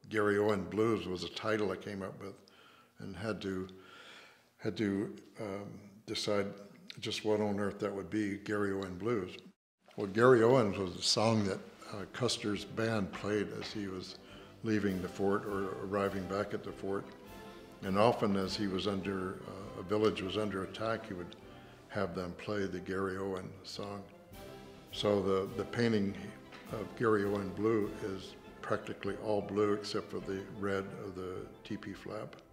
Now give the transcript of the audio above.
Gary Owen Blues was a title I came up with, and had to decide just what on earth that would be, Gary Owen Blues. Well, Gary Owens was a song that Custer's band played as he was leaving the fort or arriving back at the fort. And often as he was under, a village was under attack, he would have them play the Gary Owen song. So the painting of Gary Owen Blue is practically all blue except for the red of the teepee flap.